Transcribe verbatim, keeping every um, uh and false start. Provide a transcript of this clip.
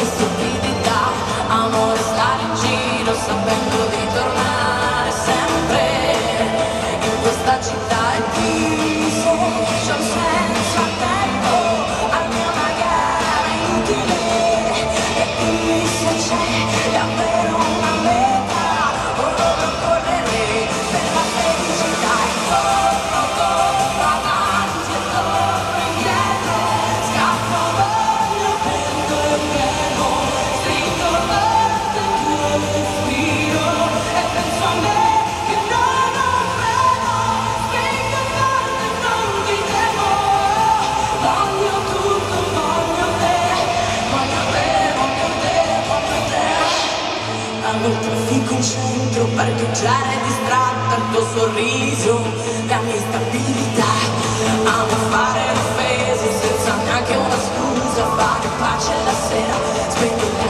mia stupidità. Amo restare in giro sapendo di tornare sempre in questa città. E viso c'è un senso a tempo, al mio magari inutile. E qui se c'è davvero una meta, vorrò correre per la felicità. E corro, corro avanti e torno indietro, scappo, voglio, prendo il pieno, stringo forte il tuo respiro e penso a me che non ho freno, stringo forte e non ti temo. Voglio tutto, voglio te, voglio te, voglio te, voglio te. Amo il traffico in centro, parcheggiare distratto, il tuo sorriso, la mia stabilità. Amo fare offese senza neanche una scusa, fare pace la sera, spendo